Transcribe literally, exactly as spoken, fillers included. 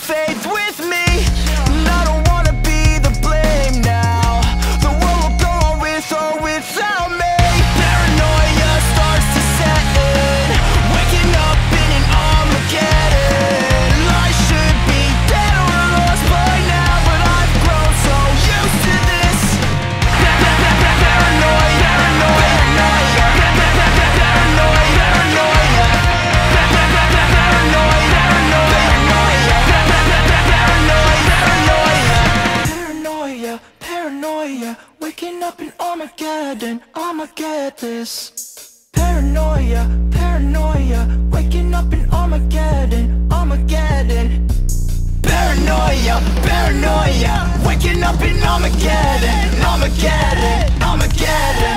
faith with me, and I don't wanna be the blame now. The world will go on with or without me. Paranoia starts to set in, waking up in an Armageddon. Life should be dead or lost by now, but I've grown so used to this. Paranoia, paranoia, paranoia, paranoia, paranoia, paranoia, paranoia, waking up in Armageddon. I'ma get this. Paranoia, paranoia, waking up in Armageddon. Armageddon. Paranoia, paranoia, waking up in Armageddon. Armageddon, Armageddon.